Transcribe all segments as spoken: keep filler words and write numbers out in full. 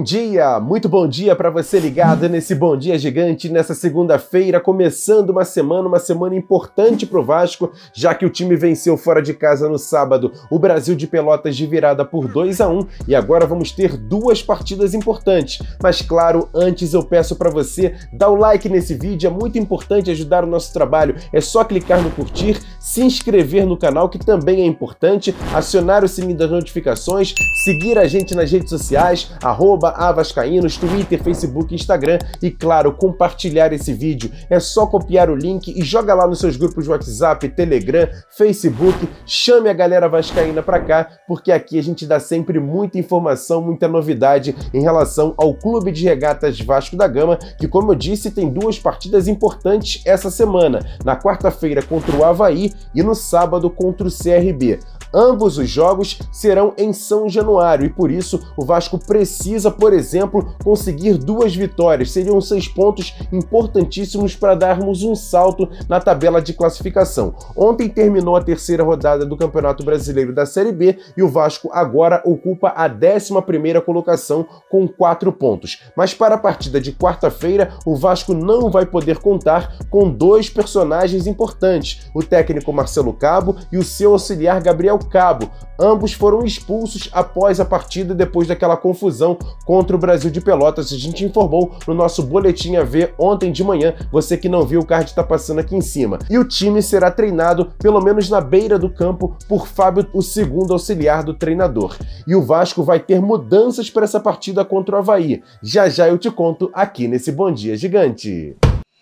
Bom dia, muito bom dia para você ligado nesse Bom Dia Gigante nessa segunda-feira, começando uma semana, uma semana importante para o Vasco, já que o time venceu fora de casa no sábado o Brasil de Pelotas de virada por dois a um e agora vamos ter duas partidas importantes. Mas claro, antes eu peço para você dar o like nesse vídeo, é muito importante ajudar o nosso trabalho, é só clicar no curtir, se inscrever no canal que também é importante, acionar o sininho das notificações, seguir a gente nas redes sociais, arroba avascaínos, Twitter, Facebook, Instagram e, claro, compartilhar esse vídeo. É só copiar o link e joga lá nos seus grupos de WhatsApp, Telegram, Facebook, chame a galera vascaína pra cá, porque aqui a gente dá sempre muita informação, muita novidade em relação ao Clube de Regatas Vasco da Gama, que, como eu disse, tem duas partidas importantes essa semana, na quarta-feira contra o Avaí e no sábado contra o C R B. Ambos os jogos serão em São Januário e, por isso, o Vasco precisa, por exemplo, conseguir duas vitórias. Seriam seis pontos importantíssimos para darmos um salto na tabela de classificação. Ontem terminou a terceira rodada do Campeonato Brasileiro da Série B e o Vasco agora ocupa a décima primeira colocação com quatro pontos. Mas para a partida de quarta-feira, o Vasco não vai poder contar com dois personagens importantes, o técnico Marcelo Cabo e o seu auxiliar Gabriel Cabo. Ambos foram expulsos após a partida depois daquela confusão contra o Brasil de Pelotas. A gente informou no nosso Boletim A V ontem de manhã, você que não viu, o card está passando aqui em cima. E o time será treinado, pelo menos na beira do campo, por Fábio, o segundo auxiliar do treinador. E o Vasco vai ter mudanças para essa partida contra o Avaí. Já já eu te conto aqui nesse Bom Dia Gigante.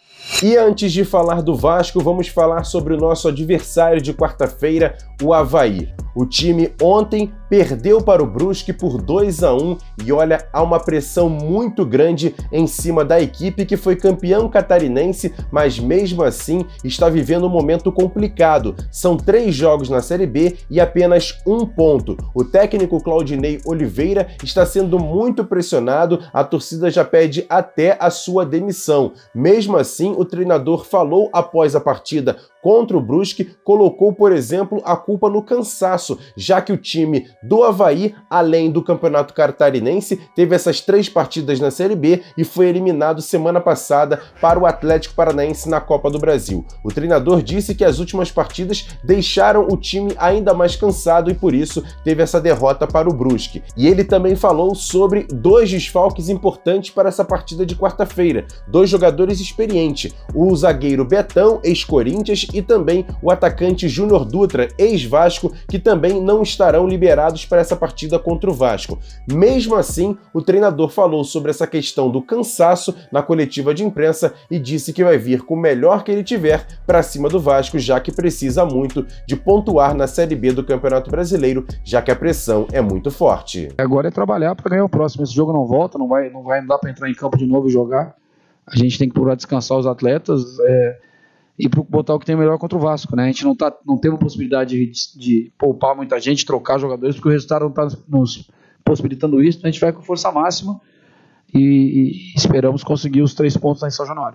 E antes de falar do Vasco, vamos falar sobre o nosso adversário de quarta-feira, o Avaí. O time ontem perdeu para o Brusque por dois a um e olha, há uma pressão muito grande em cima da equipe que foi campeão catarinense, mas mesmo assim está vivendo um momento complicado. São três jogos na Série B e apenas um ponto. O técnico Claudinei Oliveira está sendo muito pressionado, a torcida já pede até a sua demissão. Mesmo assim, o treinador falou após a partida contra o Brusque, colocou, por exemplo, a culpa no cansaço, já que o time do Avaí, além do Campeonato Catarinense, teve essas três partidas na Série B e foi eliminado semana passada para o Atlético Paranaense na Copa do Brasil. O treinador disse que as últimas partidas deixaram o time ainda mais cansado e por isso teve essa derrota para o Brusque. E ele também falou sobre dois desfalques importantes para essa partida de quarta-feira, dois jogadores experientes, o zagueiro Betão, ex-Corinthians, e também o atacante Júnior Dutra, ex-Vasco, que também não estarão liberados para essa partida contra o Vasco. Mesmo assim, o treinador falou sobre essa questão do cansaço na coletiva de imprensa e disse que vai vir com o melhor que ele tiver para cima do Vasco, já que precisa muito de pontuar na Série B do Campeonato Brasileiro, já que a pressão é muito forte. Agora é trabalhar para ganhar o próximo. Esse jogo não volta, não vai, não vai dar para entrar em campo de novo e jogar. A gente tem que procurar descansar os atletas, é... e botar o que tem melhor contra o Vasco, né? A gente não, tá, não teve a possibilidade de, de poupar muita gente, trocar jogadores, porque o resultado não está nos possibilitando isso, então a gente vai com força máxima e, e esperamos conseguir os três pontos lá em São Januário.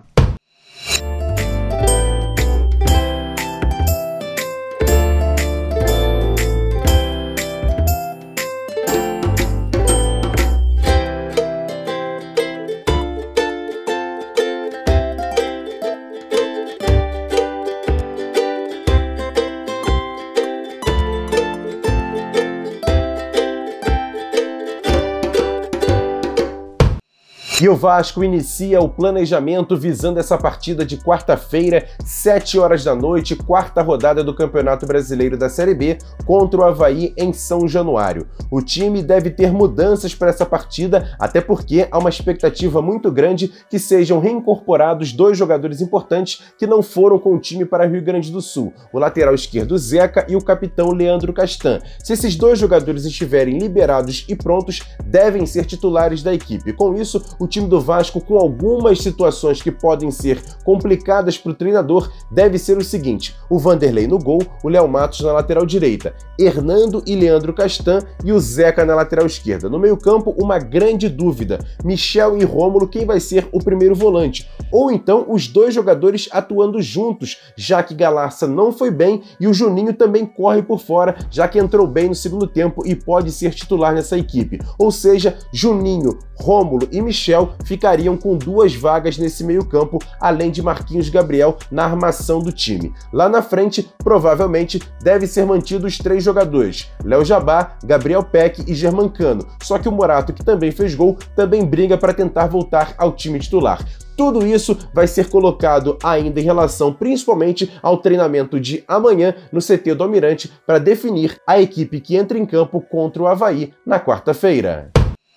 E o Vasco inicia o planejamento visando essa partida de quarta-feira, sete horas da noite, quarta rodada do Campeonato Brasileiro da Série B, contra o Avaí em São Januário. O time deve ter mudanças para essa partida, até porque há uma expectativa muito grande que sejam reincorporados dois jogadores importantes que não foram com o time para Rio Grande do Sul, o lateral esquerdo Zeca e o capitão Leandro Castan. Se esses dois jogadores estiverem liberados e prontos, devem ser titulares da equipe. Com isso, o o time do Vasco, com algumas situações que podem ser complicadas para o treinador, deve ser o seguinte: o Vanderlei no gol, o Léo Matos na lateral direita, Hernando e Leandro Castan e o Zeca na lateral esquerda. No meio-campo, uma grande dúvida: Michel e Rômulo, quem vai ser o primeiro volante? Ou então os dois jogadores atuando juntos, já que Galarça não foi bem e o Juninho também corre por fora, já que entrou bem no segundo tempo e pode ser titular nessa equipe. Ou seja, Juninho, Rômulo e Michel ficariam com duas vagas nesse meio-campo, além de Marquinhos Gabriel na armação do time. Lá na frente, provavelmente, deve ser mantido os três jogadores: Léo Jabá, Gabriel Peck e Germancano. Só que o Morato, que também fez gol, também briga para tentar voltar ao time titular. Tudo isso vai ser colocado ainda em relação principalmente ao treinamento de amanhã no C T do Almirante para definir a equipe que entra em campo contra o Avaí na quarta-feira.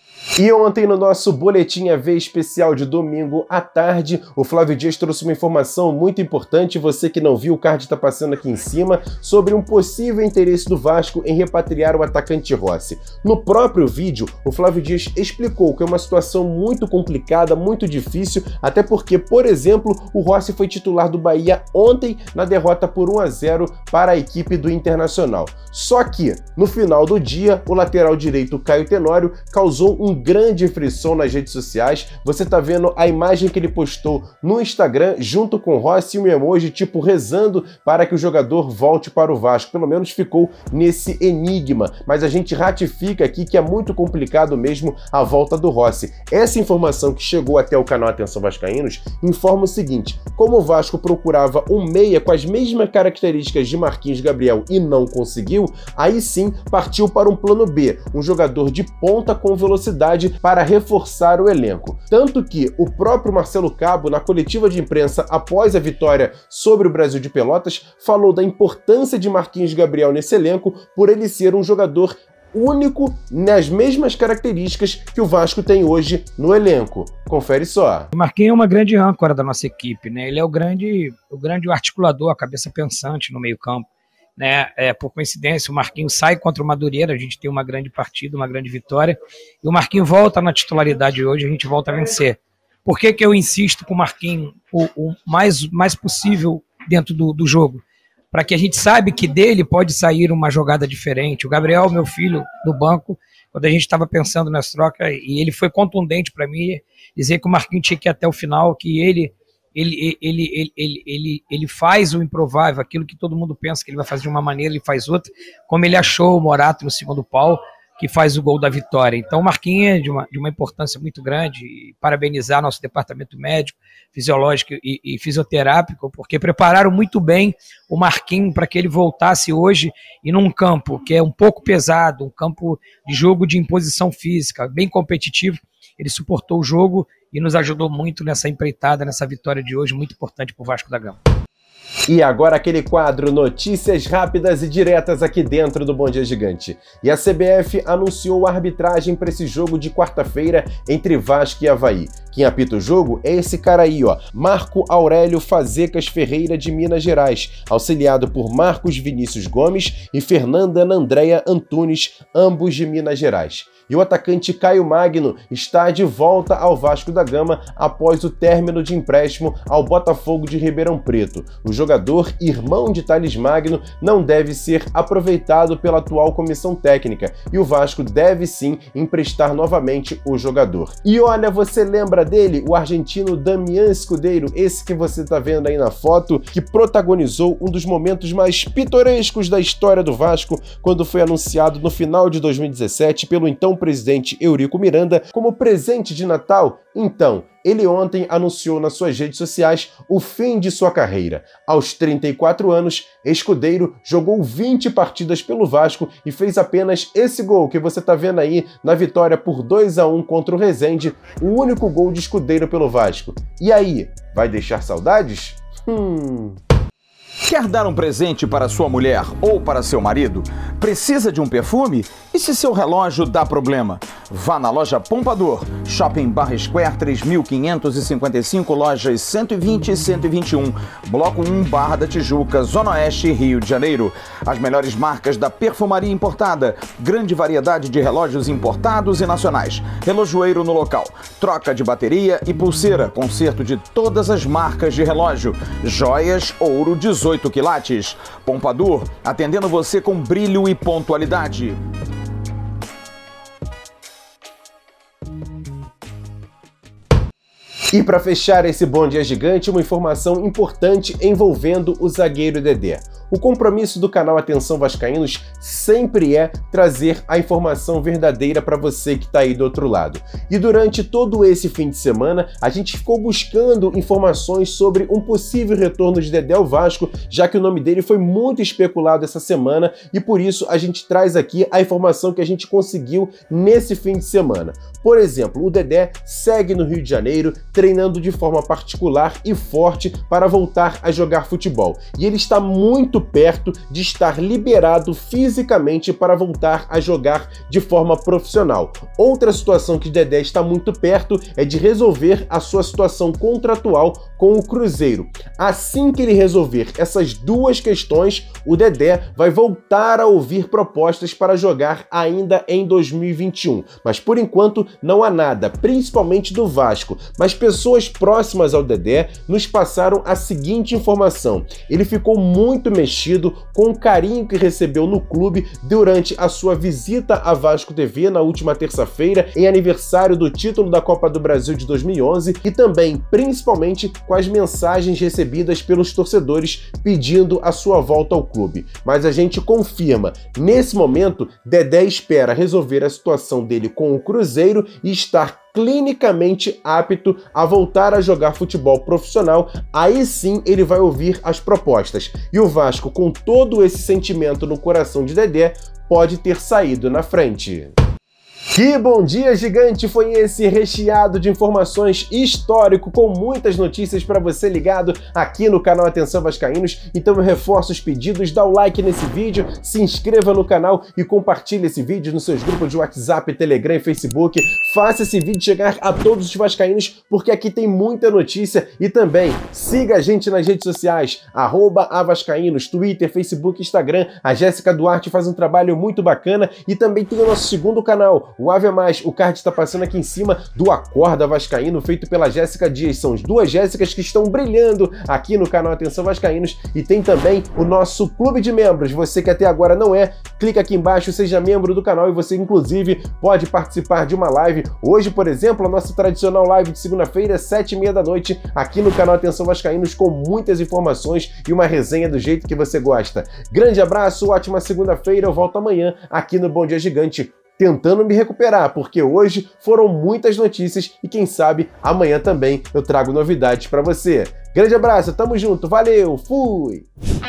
E ontem, no nosso Boletim A V especial de domingo à tarde, o Flávio Dias trouxe uma informação muito importante. Você que não viu, o card está passando aqui em cima, sobre um possível interesse do Vasco em repatriar o atacante Rossi. No próprio vídeo, o Flávio Dias explicou que é uma situação muito complicada, muito difícil, até porque, por exemplo, o Rossi foi titular do Bahia ontem na derrota por um a zero para a equipe do Internacional. Só que, no final do dia, o lateral direito Caio Tenório causou um grande frisson nas redes sociais. Você tá vendo a imagem que ele postou no Instagram junto com o Rossi e um emoji tipo rezando para que o jogador volte para o Vasco. Pelo menos ficou nesse enigma, mas a gente ratifica aqui que é muito complicado mesmo a volta do Rossi. Essa informação que chegou até o canal Atenção Vascaínos informa o seguinte: como o Vasco procurava um meia com as mesmas características de Marquinhos Gabriel e não conseguiu, aí sim partiu para um plano B, um jogador de ponta com velocidade para reforçar o elenco. Tanto que o próprio Marcelo Cabo, na coletiva de imprensa após a vitória sobre o Brasil de Pelotas, falou da importância de Marquinhos Gabriel nesse elenco por ele ser um jogador único nas mesmas características que o Vasco tem hoje no elenco. Confere só. O Marquinhos é uma grande âncora da nossa equipe, né? Ele é o grande, o grande articulador, a cabeça pensante no meio-campo. Né, é, por coincidência, o Marquinhos sai contra o Madureira, a gente tem uma grande partida, uma grande vitória, e o Marquinhos volta na titularidade hoje, a gente volta a vencer. Por que que eu insisto com o Marquinhos o, o mais, mais possível dentro do, do jogo? Para que a gente saiba que dele pode sair uma jogada diferente. O Gabriel, meu filho, do banco, quando a gente estava pensando nas trocas, e ele foi contundente para mim, dizer que o Marquinhos tinha que ir até o final, que ele... Ele, ele, ele, ele, ele, ele faz o improvável, aquilo que todo mundo pensa que ele vai fazer de uma maneira, ele faz outra, como ele achou o Morato no segundo pau, que faz o gol da vitória. Então o Marquinhos é de uma, de uma importância muito grande, e parabenizar nosso departamento médico, fisiológico e, e fisioterápico, porque prepararam muito bem o Marquinhos para que ele voltasse hoje e num campo que é um pouco pesado, um campo de jogo de imposição física, bem competitivo. Ele suportou o jogo e nos ajudou muito nessa empreitada, nessa vitória de hoje, muito importante para o Vasco da Gama. E agora aquele quadro Notícias Rápidas e Diretas aqui dentro do Bom Dia Gigante. E a C B F anunciou a arbitragem para esse jogo de quarta-feira entre Vasco e Avaí. Quem apita o jogo é esse cara aí, ó, Marco Aurélio Fazecas Ferreira, de Minas Gerais, auxiliado por Marcos Vinícius Gomes e Fernanda Andréia Antunes, ambos de Minas Gerais. E o atacante Caio Magno está de volta ao Vasco da Gama após o término de empréstimo ao Botafogo de Ribeirão Preto. O jogador, irmão de Thales Magno, não deve ser aproveitado pela atual comissão técnica e o Vasco deve sim emprestar novamente o jogador. E olha, você lembra dele? O argentino Damián Escudeiro, esse que você está vendo aí na foto, que protagonizou um dos momentos mais pitorescos da história do Vasco quando foi anunciado no final de dois mil e dezessete pelo então presidente Eurico Miranda como presente de Natal. Então, ele ontem anunciou nas suas redes sociais o fim de sua carreira. Aos trinta e quatro anos, Escudeiro jogou vinte partidas pelo Vasco e fez apenas esse gol que você está vendo aí na vitória por dois a um contra o Resende, o único gol de Escudeiro pelo Vasco. E aí, vai deixar saudades? Hum... Quer dar um presente para sua mulher ou para seu marido? Precisa de um perfume? E se seu relógio dá problema? Vá na loja Pompador, Shopping Barra Square três mil quinhentos e cinquenta e cinco, lojas cento e vinte e cento e vinte e um, Bloco um, Barra da Tijuca, Zona Oeste, Rio de Janeiro. As melhores marcas da perfumaria importada, grande variedade de relógios importados e nacionais, relojoeiro no local, troca de bateria e pulseira, conserto de todas as marcas de relógio, joias, ouro dezoito quilates. Pompador, atendendo você com brilho e pontualidade. E para fechar esse Bom Dia Gigante, uma informação importante envolvendo o zagueiro Dedé. O compromisso do canal Atenção Vascaínos sempre é trazer a informação verdadeira para você que está aí do outro lado. E durante todo esse fim de semana, a gente ficou buscando informações sobre um possível retorno de Dedé ao Vasco, já que o nome dele foi muito especulado essa semana, e por isso a gente traz aqui a informação que a gente conseguiu nesse fim de semana. Por exemplo, o Dedé segue no Rio de Janeiro, treinando de forma particular e forte para voltar a jogar futebol. E ele está muito perto de estar liberado fisicamente para voltar a jogar de forma profissional. Outra situação que Dedé está muito perto é de resolver a sua situação contratual com o Cruzeiro. Assim que ele resolver essas duas questões, o Dedé vai voltar a ouvir propostas para jogar ainda em dois mil e vinte e um. Mas por enquanto não há nada, principalmente do Vasco. Mas pessoas próximas ao Dedé nos passaram a seguinte informação: ele ficou muito mexido com o carinho que recebeu no clube durante a sua visita à Vasco T V na última terça-feira, em aniversário do título da Copa do Brasil de dois mil e onze, e também, principalmente, com as mensagens recebidas pelos torcedores pedindo a sua volta ao clube. Mas a gente confirma, nesse momento, Dedé espera resolver a situação dele com o Cruzeiro e estar clinicamente apto a voltar a jogar futebol profissional. Aí sim ele vai ouvir as propostas. E o Vasco, com todo esse sentimento no coração de Dedé, pode ter saído na frente. Que Bom Dia Gigante foi esse, recheado de informações, histórico, com muitas notícias para você ligado aqui no canal Atenção Vascaínos. Então eu reforço os pedidos, dá o like nesse vídeo, se inscreva no canal e compartilhe esse vídeo nos seus grupos de WhatsApp, Telegram e Facebook. Faça esse vídeo chegar a todos os vascaínos, porque aqui tem muita notícia. E também siga a gente nas redes sociais, arroba avascaínos, Twitter, Facebook, Instagram. A Jéssica Duarte faz um trabalho muito bacana. E também tem o nosso segundo canal, o Ave Mais, o card está passando aqui em cima, do Acorda Vascaíno, feito pela Jéssica Dias. São as duas Jéssicas que estão brilhando aqui no canal Atenção Vascaínos. E tem também o nosso clube de membros. Você que até agora não é, clica aqui embaixo, seja membro do canal e você inclusive pode participar de uma live. Hoje, por exemplo, a nossa tradicional live de segunda-feira, sete e meia da noite, aqui no canal Atenção Vascaínos, com muitas informações e uma resenha do jeito que você gosta. Grande abraço, ótima segunda-feira, eu volto amanhã aqui no Bom Dia Gigante, tentando me recuperar, porque hoje foram muitas notícias e quem sabe amanhã também eu trago novidades para você. Grande abraço, tamo junto, valeu, fui!